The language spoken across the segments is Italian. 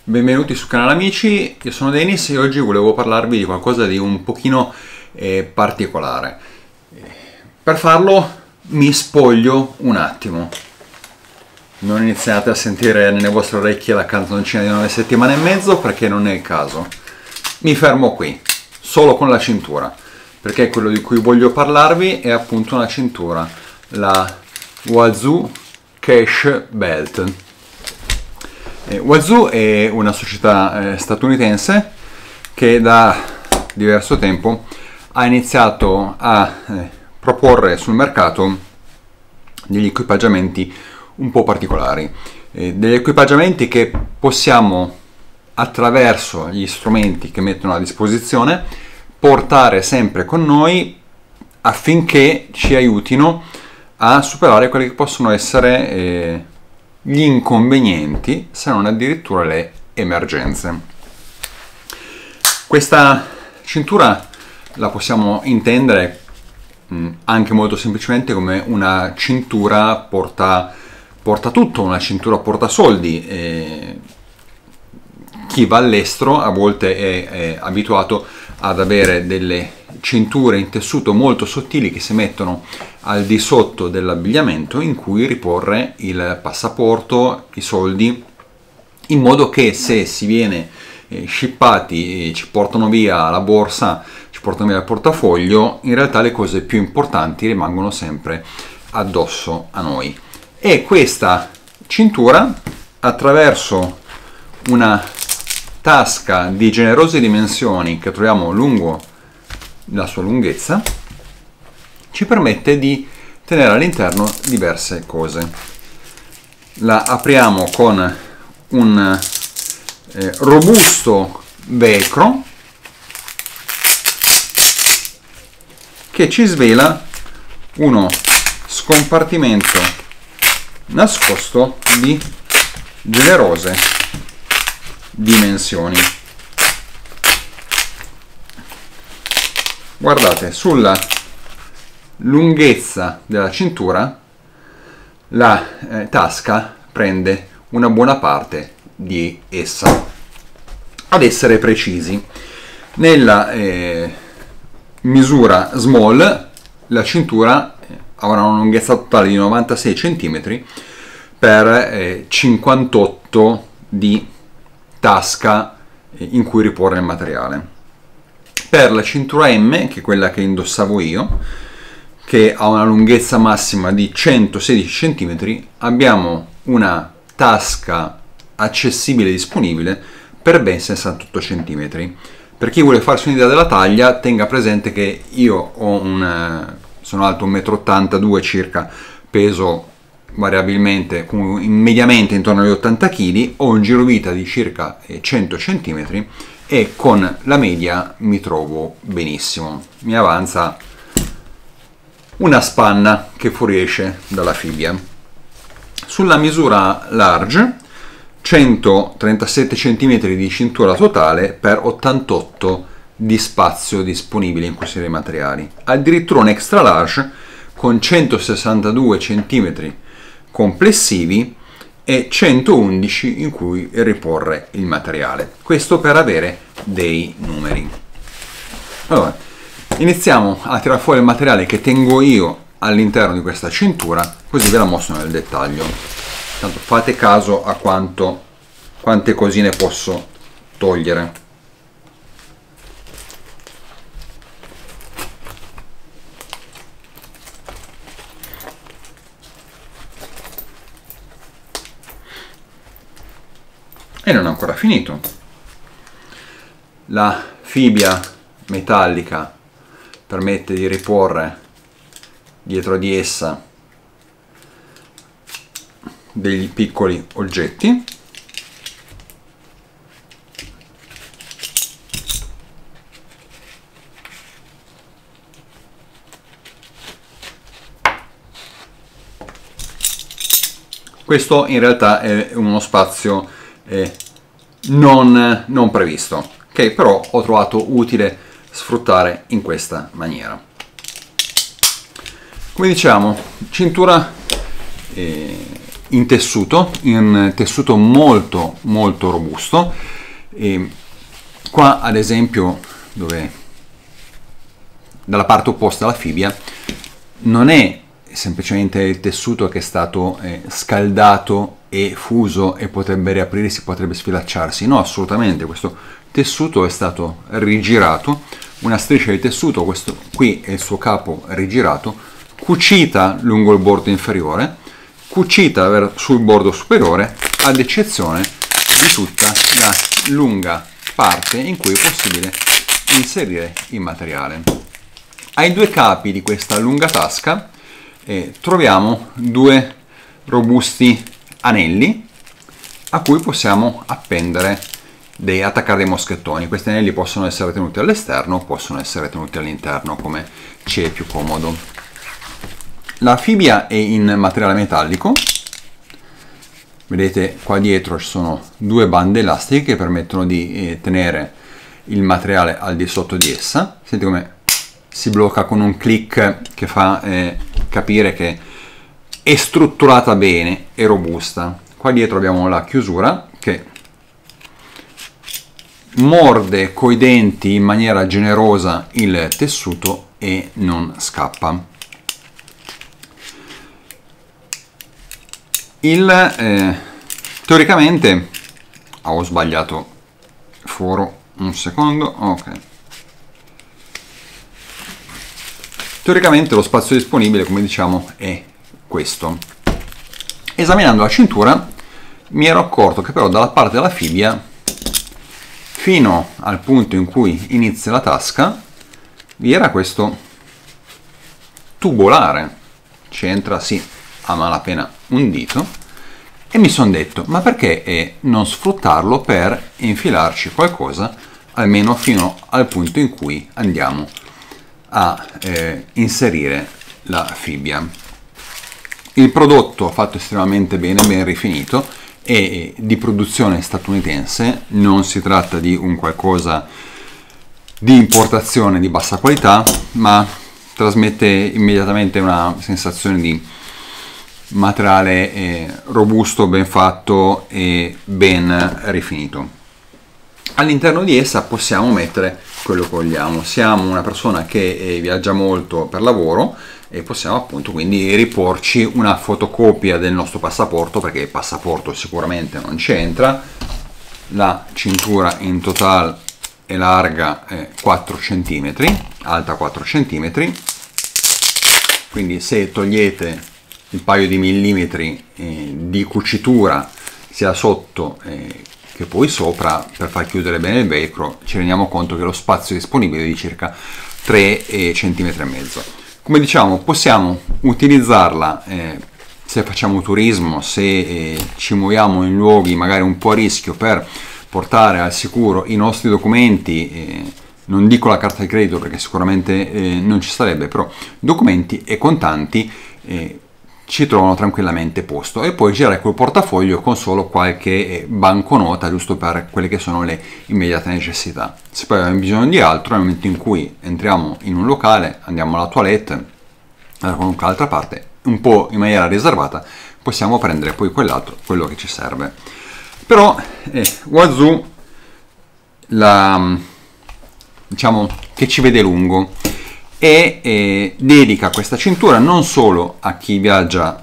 Benvenuti sul canale amici, io sono Denis e oggi volevo parlarvi di qualcosa di un pochino particolare. Per farlo mi spoglio un attimo. Non iniziate a sentire nelle vostre orecchie la canzoncina di 9 settimane e mezzo perché non è il caso. Mi fermo qui, solo con la cintura, perché quello di cui voglio parlarvi è appunto una cintura, la Wazoo Cash Belt. Wazoo è una società statunitense che da diverso tempo ha iniziato a proporre sul mercato degli equipaggiamenti un po' particolari, degli equipaggiamenti che possiamo, attraverso gli strumenti che mettono a disposizione, portare sempre con noi affinché ci aiutino a superare quelli che possono essere gli inconvenienti, se non addirittura le emergenze. Questa cintura la possiamo intendere anche molto semplicemente come una cintura porta tutto, una cintura porta soldi. Chi va all'estero a volte è abituato ad avere delle cinture in tessuto molto sottili che si mettono al di sotto dell'abbigliamento, in cui riporre il passaporto, i soldi, in modo che se si viene shippati, ci portano via la borsa, ci portano via il portafoglio, in realtà le cose più importanti rimangono sempre addosso a noi. E questa cintura, attraverso una tasca di generose dimensioni che troviamo lungo la sua lunghezza, ci permette di tenere all'interno diverse cose. La apriamo con un robusto velcro che ci svela uno scompartimento nascosto di generose dimensioni. Guardate, sulla lunghezza della cintura la tasca prende una buona parte di essa. Ad essere precisi, nella misura small la cintura avrà una lunghezza totale di 96 cm per 58 di tasca in cui riporre il materiale. Per la cintura M, che è quella che indossavo io, che ha una lunghezza massima di 116 cm, abbiamo una tasca accessibile e disponibile per ben 68 cm. Per chi vuole farsi un'idea della taglia, tenga presente che io sono alto 1,82 m circa, peso variabilmente, mediamente intorno agli 80 kg, ho un girovita di circa 100 cm e con la media mi trovo benissimo. Mi avanza una spanna che fuoriesce dalla fibbia. Sulla misura large, 137 cm di cintura totale per 88 di spazio disponibile in questi dei materiali. Addirittura un extra large con 162 cm complessivi e 111 in cui riporre il materiale. Questo per avere dei numeri. Allora, iniziamo a tirare fuori il materiale che tengo io all'interno di questa cintura, così ve la mostro nel dettaglio. Tanto fate caso a quante cosine posso togliere. E non ho ancora finito. La fibbia metallica permette di riporre dietro di essa degli piccoli oggetti. Questo in realtà è uno spazio non previsto, che però ho trovato utile sfruttare in questa maniera. Come diciamo, cintura in tessuto molto molto robusto. E qua ad esempio, dove dalla parte opposta alla fibbia, non è semplicemente il tessuto che è stato scaldato e fuso e potrebbe riaprirsi, potrebbe sfilacciarsi. No, assolutamente, questo tessuto è stato rigirato, una striscia di tessuto, questo qui è il suo capo rigirato, cucita lungo il bordo inferiore, cucita sul bordo superiore, ad eccezione di tutta la lunga parte in cui è possibile inserire il materiale. Ai due capi di questa lunga tasca troviamo due robusti anelli a cui possiamo attaccare dei moschettoni. Questi anelli possono essere tenuti all'esterno, possono essere tenuti all'interno, come ci è più comodo. La fibbia è in materiale metallico. Vedete qua dietro ci sono due bande elastiche che permettono di tenere il materiale al di sotto di essa. Senti come si blocca con un click che fa capire che è strutturata bene, è robusta. Qua dietro abbiamo la chiusura che morde coi denti in maniera generosa il tessuto e non scappa. Teoricamente ho sbagliato foro, un secondo, ok. Teoricamente lo spazio disponibile, come diciamo, è questo. Esaminando la cintura mi ero accorto che però dalla parte della fibbia fino al punto in cui inizia la tasca vi era questo tubolare, c'entra sì a malapena un dito, e mi sono detto ma perché non sfruttarlo per infilarci qualcosa almeno fino al punto in cui andiamo a inserire la fibbia. Il prodotto fatto estremamente bene, ben rifinito, è di produzione statunitense, non si tratta di un qualcosa di importazione di bassa qualità, ma trasmette immediatamente una sensazione di materiale robusto, ben fatto e ben rifinito. All'interno di essa possiamo mettere quello che vogliamo. Siamo una persona che viaggia molto per lavoro e possiamo appunto quindi riporci una fotocopia del nostro passaporto, perché il passaporto sicuramente non c'entra. La cintura in totale è larga 4 cm, alta 4 cm, quindi se togliete il paio di millimetri di cucitura sia sotto che poi sopra per far chiudere bene il velcro, ci rendiamo conto che lo spazio disponibile è di circa 3,5 cm. Come diciamo, possiamo utilizzarla se facciamo turismo, se ci muoviamo in luoghi magari un po' a rischio, per portare al sicuro i nostri documenti, non dico la carta di credito perché sicuramente non ci sarebbe, però documenti e contanti ci trovano tranquillamente posto, e poi girare col portafoglio con solo qualche banconota, giusto per quelle che sono le immediate necessità. Se poi abbiamo bisogno di altro, nel momento in cui entriamo in un locale, andiamo alla toilette, da qualunque altra parte, un po' in maniera riservata, possiamo prendere poi quell'altro, quello che ci serve. Però Wazoo diciamo che ci vede lungo e dedica questa cintura non solo a chi viaggia,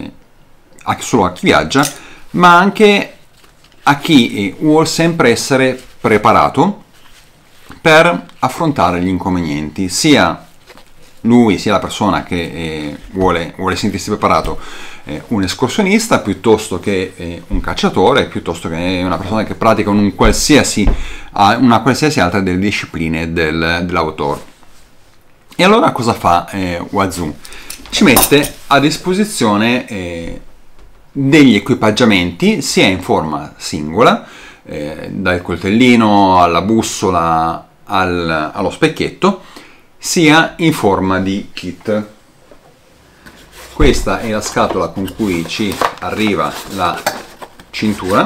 ma anche a chi vuole sempre essere preparato per affrontare gli inconvenienti, sia lui sia la persona che vuole sentirsi preparato, un escursionista piuttosto che un cacciatore, piuttosto che una persona che pratica una qualsiasi altra delle discipline dell'outdoor. E allora cosa fa Wazoo? Ci mette a disposizione degli equipaggiamenti sia in forma singola, dal coltellino alla bussola allo specchietto, sia in forma di kit. Questa è la scatola con cui ci arriva la cintura.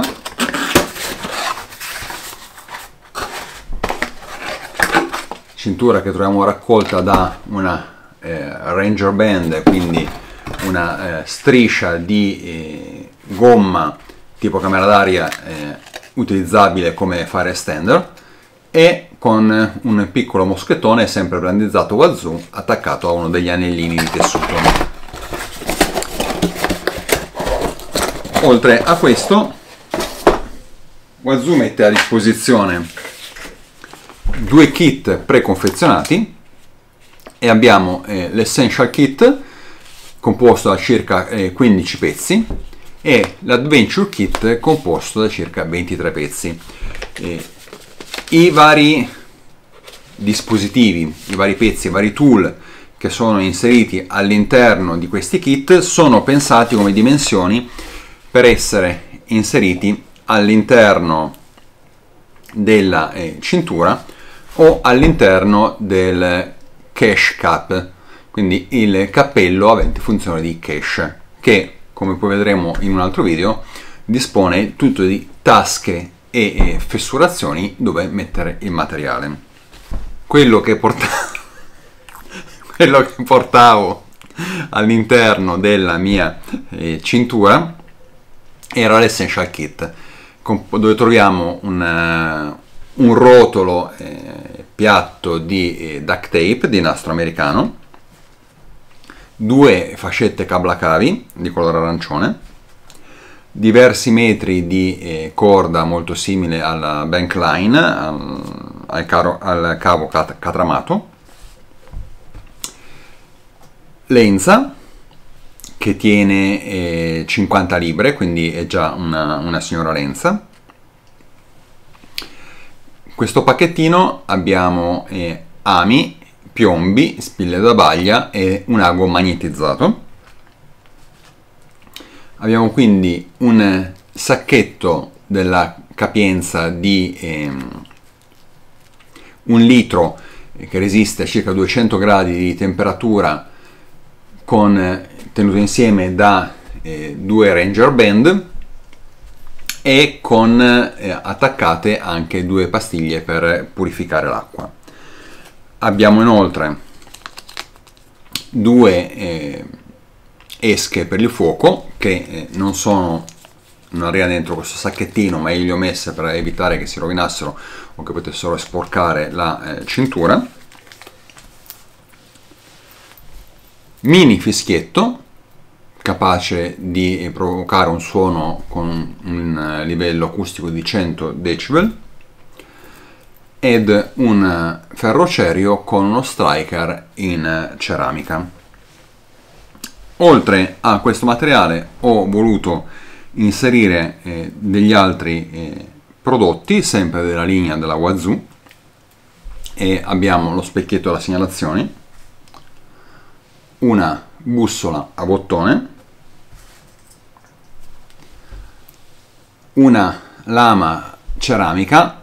Cintura che troviamo raccolta da una Ranger Band, quindi una striscia di gomma tipo camera d'aria utilizzabile come fire extender, e con un piccolo moschettone sempre brandizzato Wazoo attaccato a uno degli anellini di tessuto. Oltre a questo, Wazoo mette a disposizione due kit preconfezionati, e abbiamo l'Essential Kit composto da circa 15 pezzi e l'Adventure Kit composto da circa 23 pezzi. I vari dispositivi, i vari pezzi, i vari tool che sono inseriti all'interno di questi kit sono pensati come dimensioni per essere inseriti all'interno della cintura o all'interno del cache cap, quindi il cappello avente funzione di cache, che, come poi vedremo in un altro video, dispone tutto di tasche e fessurazioni dove mettere il materiale. Quello che portavo all'interno della mia cintura era l'Essential Kit, dove troviamo un rotolo piatto di duct tape di nastro americano, due fascette cablacavi di colore arancione, diversi metri di corda molto simile alla bank line, al cavo catramato, lenza che tiene 50 libre, quindi è già una signora lenza. Questo pacchettino abbiamo ami, piombi, spille da baglia e un ago magnetizzato. Abbiamo quindi un sacchetto della capienza di 1 litro che resiste a circa 200 gradi di temperatura, tenuto insieme da 2 Ranger Band e con attaccate anche 2 pastiglie per purificare l'acqua. Abbiamo inoltre 2 esche per il fuoco che non arriva dentro questo sacchettino, ma io le ho messe per evitare che si rovinassero o che potessero sporcare la cintura. Mini fischietto capace di provocare un suono con un livello acustico di 100 decibel, ed un ferrocerio con uno striker in ceramica. Oltre a questo materiale ho voluto inserire degli altri prodotti sempre della linea della Wazoo, e abbiamo lo specchietto da segnalazioni, una bussola a bottone, una lama ceramica.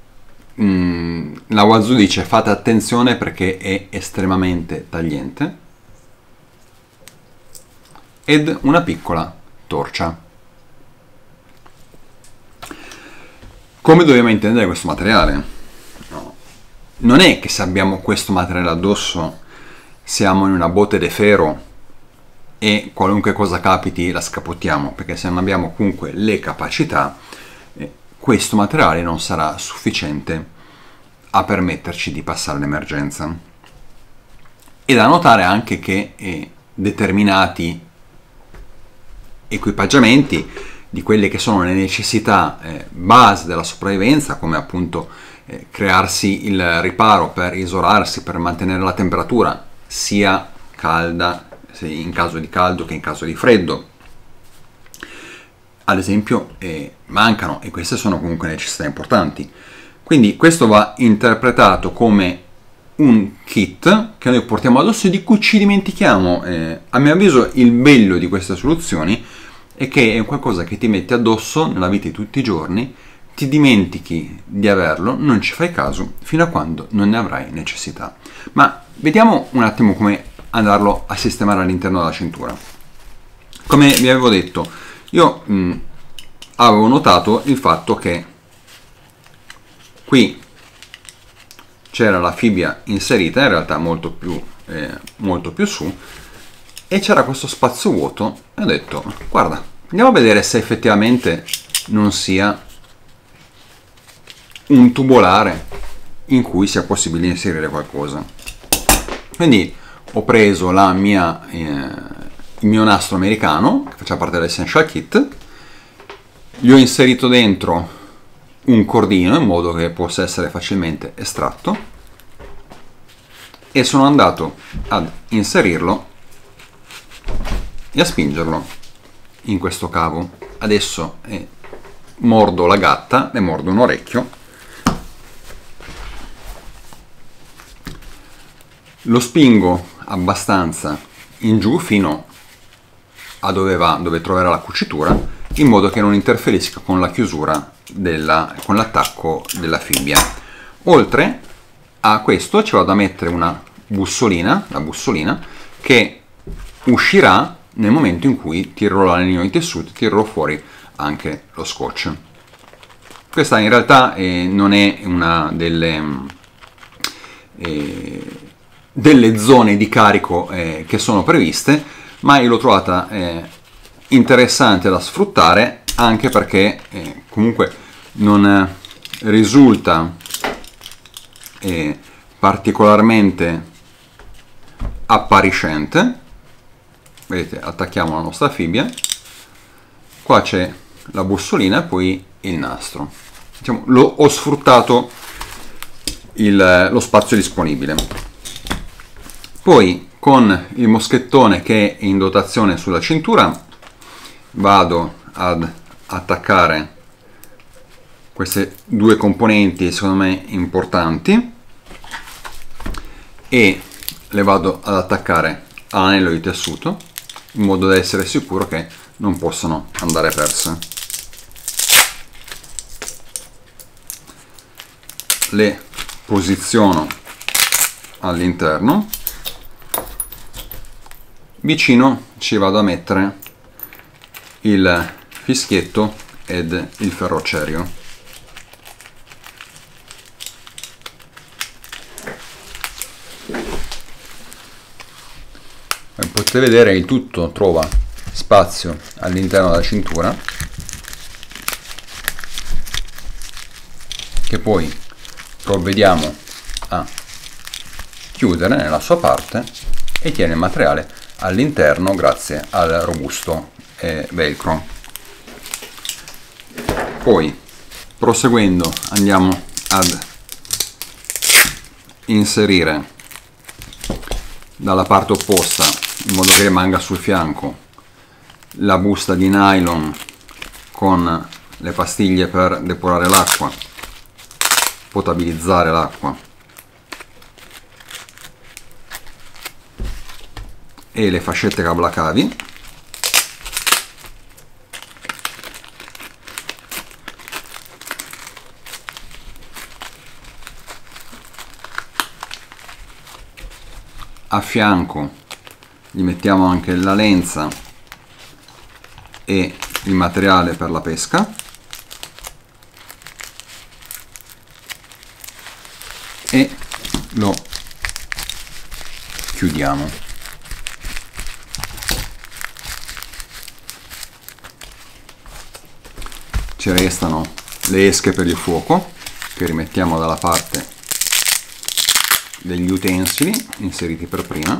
La Wazoo dice fate attenzione perché è estremamente tagliente, ed una piccola torcia. Come dobbiamo intendere questo materiale? No. Non è che se abbiamo questo materiale addosso siamo in una botte de ferro e qualunque cosa capiti la scapottiamo, perché se non abbiamo comunque le capacità, questo materiale non sarà sufficiente a permetterci di passare l'emergenza. E da notare anche che determinati equipaggiamenti, di quelle che sono le necessità base della sopravvivenza, come appunto crearsi il riparo per isolarsi, per mantenere la temperatura sia calda in caso di caldo che in caso di freddo, ad esempio, mancano, e queste sono comunque necessità importanti. Quindi questo va interpretato come un kit che noi portiamo addosso e di cui ci dimentichiamo. A mio avviso il bello di queste soluzioni è che è qualcosa che ti metti addosso nella vita di tutti i giorni, ti dimentichi di averlo, non ci fai caso fino a quando non ne avrai necessità. Ma vediamo un attimo come andarlo a sistemare all'interno della cintura. Come vi avevo detto, io avevo notato il fatto che qui c'era la fibbia inserita, in realtà molto più su, e c'era questo spazio vuoto e ho detto guarda, andiamo a vedere se effettivamente non sia un tubolare in cui sia possibile inserire qualcosa. Quindi ho preso il mio nastro americano che faceva parte dell'Essential Kit, gli ho inserito dentro un cordino in modo che possa essere facilmente estratto e sono andato ad inserirlo e a spingerlo in questo cavo. Adesso mordo la gatta, le mordo un orecchio, lo spingo abbastanza in giù fino a dove troverà la cucitura, in modo che non interferisca con la chiusura con l'attacco della fibbia. Oltre a questo ci vado a mettere una bussolina, la bussolina, che uscirà nel momento in cui tirerò l'anellino di tessuto, tirerò fuori anche lo scotch. Questa in realtà non è una delle zone di carico che sono previste, ma io l'ho trovata interessante da sfruttare, anche perché comunque non risulta particolarmente appariscente. Vedete, attacchiamo la nostra fibbia, qua c'è la bussolina e poi il nastro. Diciamo, ho sfruttato lo spazio disponibile. Poi con il moschettone che è in dotazione sulla cintura vado ad attaccare queste due componenti secondo me importanti e le vado ad attaccare all'anello di tessuto in modo da essere sicuro che non possano andare perse. Le posiziono all'interno, vicino ci vado a mettere il fischietto ed il ferrocerio. Come potete vedere, il tutto trova spazio all'interno della cintura, che poi provvediamo a chiudere nella sua parte e tiene il materiale all'interno grazie al robusto velcro. Poi proseguendo andiamo ad inserire dalla parte opposta, in modo che rimanga sul fianco, la busta di nylon con le pastiglie per depurare l'acqua, potabilizzare l'acqua e le fascette cablacavi. A fianco gli mettiamo anche la lenza e il materiale per la pesca e lo chiudiamo. Ci restano le esche per il fuoco che rimettiamo dalla parte degli utensili inseriti per prima,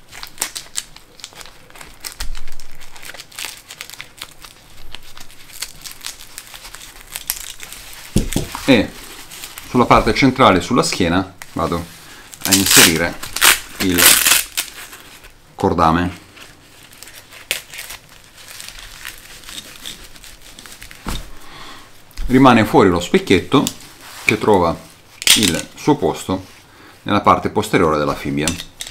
e sulla parte centrale, sulla schiena, vado a inserire il cordame. Rimane fuori lo specchietto che trova il suo posto nella parte posteriore della fibbia.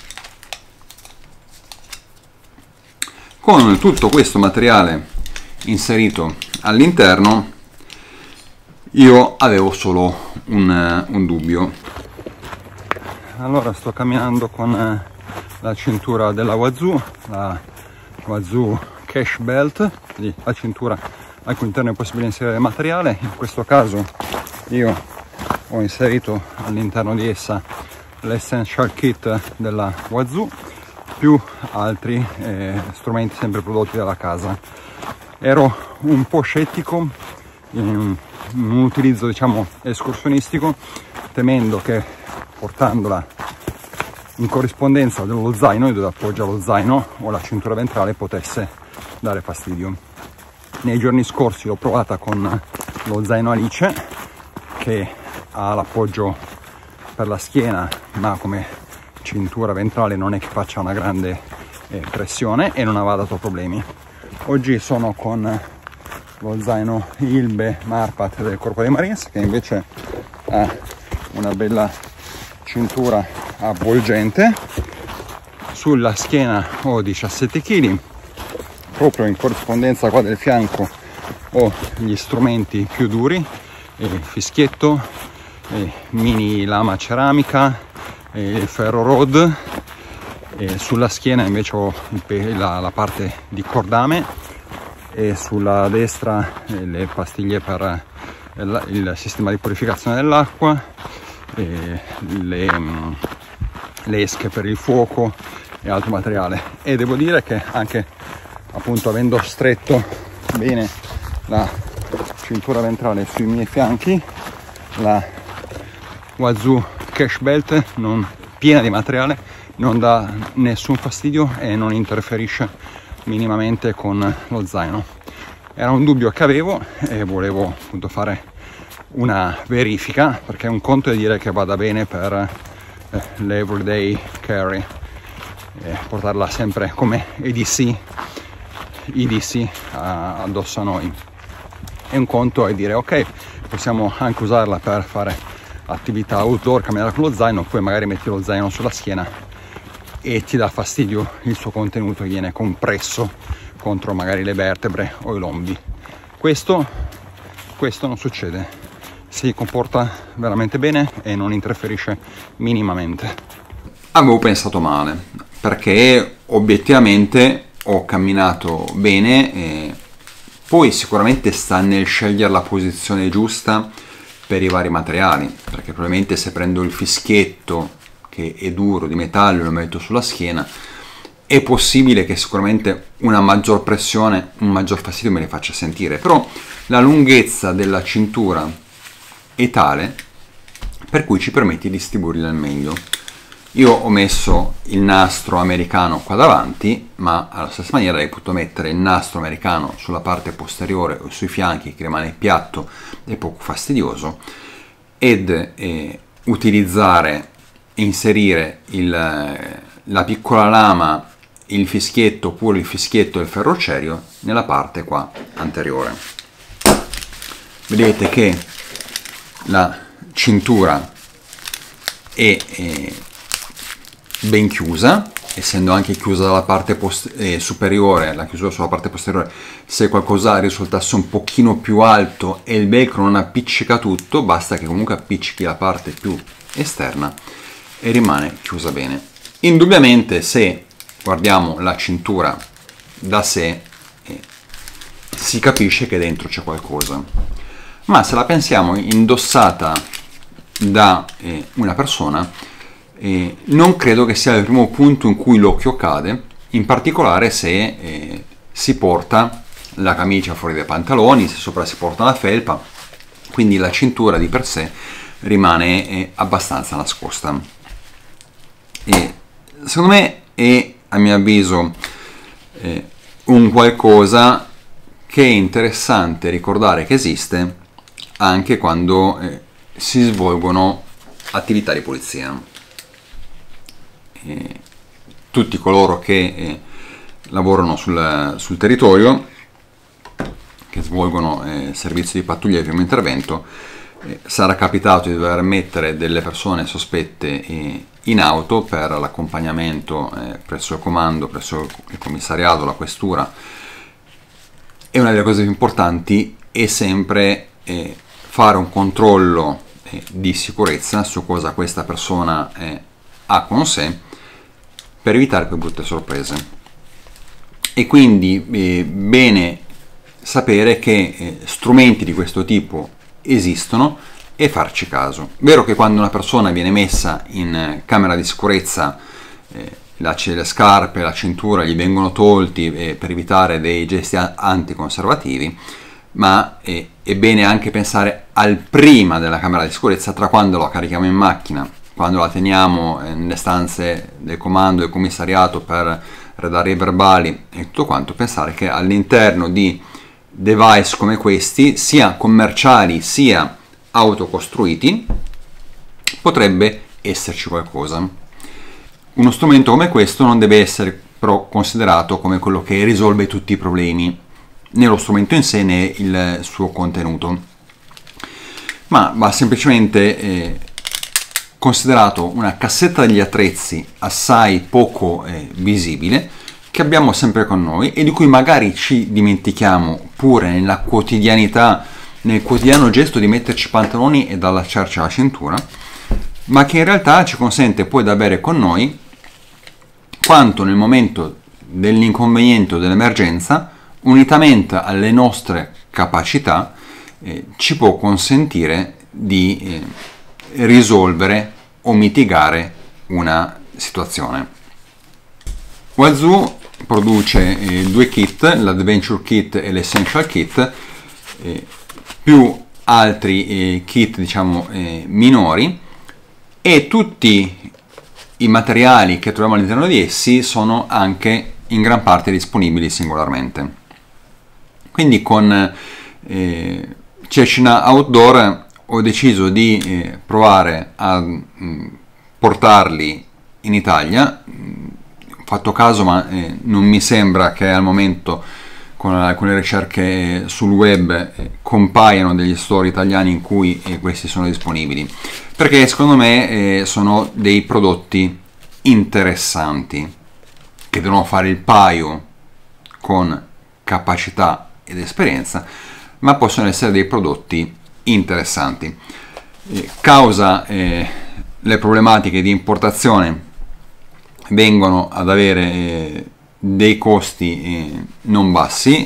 Con tutto questo materiale inserito all'interno io avevo solo un dubbio. Allora sto camminando con la cintura della Wazoo, la Wazoo Cash Belt, quindi la cintura al cui interno è possibile inserire materiale. In questo caso io ho inserito all'interno di essa l'Essential Kit della Wazoo più altri strumenti sempre prodotti dalla casa. Ero un po' scettico in un utilizzo, diciamo, escursionistico, temendo che portandola in corrispondenza dello zaino, dove appoggia lo zaino o la cintura ventrale, potesse dare fastidio. Nei giorni scorsi l'ho provata con lo zaino Alice, che ha l'appoggio per la schiena, ma come cintura ventrale non è che faccia una grande pressione e non aveva dato problemi. Oggi sono con lo zaino Ilbe Marpat del Corpo dei Marines, che invece ha una bella cintura avvolgente. Sulla schiena ho 17 kg, proprio in corrispondenza qua del fianco ho gli strumenti più duri, fischietto, mini lama ceramica, ferro rod. Sulla schiena invece ho la parte di cordame, e sulla destra le pastiglie per il sistema di purificazione dell'acqua, le esche per il fuoco e altro materiale. E devo dire che anche, appunto, avendo stretto bene la cintura ventrale sui miei fianchi, la Wazoo Cache Belt, non piena di materiale, non dà nessun fastidio e non interferisce minimamente con lo zaino. Era un dubbio che avevo e volevo appunto fare una verifica, perché un conto è dire che vada bene per l'everyday carry, portarla sempre come EDC addosso a noi, e un conto è dire ok, possiamo anche usarla per fare attività outdoor, camminare con lo zaino, poi magari metti lo zaino sulla schiena e ti dà fastidio il suo contenuto, viene compresso contro magari le vertebre o i lombi. Questo non succede, si comporta veramente bene e non interferisce minimamente. Avevo pensato male, perché obiettivamente ho camminato bene, e poi sicuramente sta nel scegliere la posizione giusta per i vari materiali, perché probabilmente se prendo il fischietto che è duro, di metallo, e lo metto sulla schiena, è possibile che sicuramente una maggior pressione, un maggior fastidio me ne faccia sentire, però la lunghezza della cintura è tale per cui ci permette di distribuirla al meglio. Io ho messo il nastro americano qua davanti, ma alla stessa maniera hai potuto mettere il nastro americano sulla parte posteriore o sui fianchi, che rimane piatto e poco fastidioso, ed utilizzare e inserire la piccola lama, il fischietto oppure il fischietto del ferrocerio nella parte qua anteriore. Vedete che la cintura è ben chiusa, essendo anche chiusa dalla parte superiore, la chiusura sulla parte posteriore. Se qualcosa risultasse un pochino più alto e il velcro non appiccica tutto, basta che comunque appiccichi la parte più esterna e rimane chiusa bene. Indubbiamente, se guardiamo la cintura da sé, si capisce che dentro c'è qualcosa, ma se la pensiamo indossata da una persona, non credo che sia il primo punto in cui l'occhio cade, in particolare se si porta la camicia fuori dai pantaloni, se sopra si porta la felpa, quindi la cintura di per sé rimane abbastanza nascosta. E secondo me è, a mio avviso, un qualcosa che è interessante ricordare che esiste anche quando si svolgono attività di polizia. Tutti coloro che lavorano sul territorio, che svolgono servizio di pattuglia e primo intervento, sarà capitato di dover mettere delle persone sospette in auto per l'accompagnamento presso il comando, presso il commissariato, la questura. E una delle cose più importanti è sempre fare un controllo di sicurezza su cosa questa persona ha con sé, per evitare poi brutte sorprese. E quindi bene sapere che strumenti di questo tipo esistono e farci caso. Vero che quando una persona viene messa in camera di sicurezza le scarpe, la cintura gli vengono tolti per evitare dei gesti anticonservativi, ma è bene anche pensare al prima della camera di sicurezza, tra quando la carichiamo in macchina, quando la teniamo nelle stanze del comando del commissariato per redare i verbali e tutto quanto, pensare che all'interno di device come questi, sia commerciali sia autocostruiti, potrebbe esserci qualcosa. Uno strumento come questo non deve essere però considerato come quello che risolve tutti i problemi, né lo strumento in sé né il suo contenuto, ma va semplicemente considerato una cassetta degli attrezzi assai poco visibile, che abbiamo sempre con noi e di cui magari ci dimentichiamo pure nella quotidianità, nel quotidiano gesto di metterci i pantaloni e dallacciarci alla cintura, ma che in realtà ci consente poi di avere con noi quanto nel momento dell'inconveniente o dell'emergenza, unitamente alle nostre capacità, ci può consentire di risolvere o mitigare una situazione. Wazoo produce due kit, l'Adventure Kit e l'Essential Kit, più altri kit diciamo minori, e tutti i materiali che troviamo all'interno di essi sono anche in gran parte disponibili singolarmente. Quindi con Cecina Outdoor ho deciso di provare a portarli in Italia. Ho fatto caso, ma non mi sembra che al momento con alcune ricerche sul web compaiano degli store italiani in cui questi sono disponibili, perché secondo me sono dei prodotti interessanti che devono fare il paio con capacità ed esperienza, ma possono essere dei prodotti interessanti. Causa le problematiche di importazione, vengono ad avere dei costi non bassi,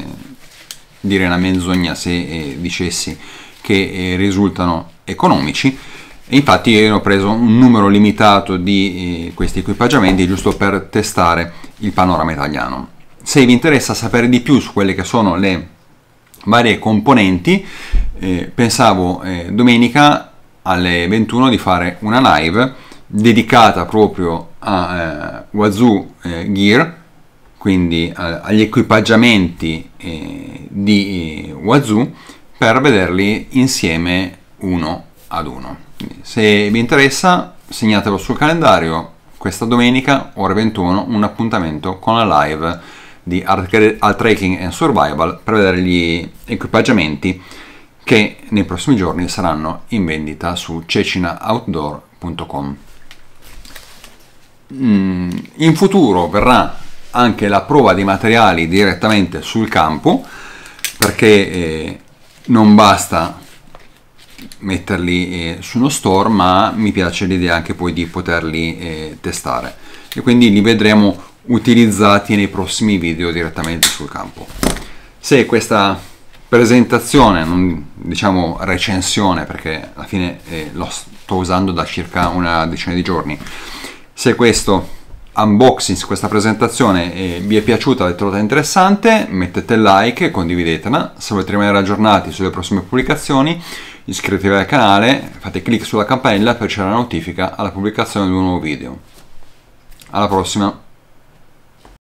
direi una menzogna se dicessi che risultano economici, e infatti io ho preso un numero limitato di questi equipaggiamenti giusto per testare il panorama italiano. Se vi interessa sapere di più su quelle che sono le varie componenti, pensavo domenica alle 21 di fare una live dedicata proprio a Wazoo Gear, quindi agli equipaggiamenti di Wazoo, per vederli insieme uno ad uno. Quindi, se vi interessa, segnatelo sul calendario: questa domenica ore 21 un appuntamento con la live di Art Trekking and Survival per vedere gli equipaggiamenti che nei prossimi giorni saranno in vendita su cecinaoutdoor.com. In futuro verrà anche la prova dei materiali direttamente sul campo, perché non basta metterli su uno store, ma mi piace l'idea anche poi di poterli testare, e quindi li vedremo utilizzati nei prossimi video direttamente sul campo. Se questa presentazione, non diciamo recensione perché alla fine lo sto usando da circa una decina di giorni, se questo unboxing, questa presentazione vi è piaciuta, l'avete trovata interessante, mettete il like, condividetela. Se volete rimanere aggiornati sulle prossime pubblicazioni, iscrivetevi al canale, fate clic sulla campanella per ricevere la notifica alla pubblicazione di un nuovo video. Alla prossima!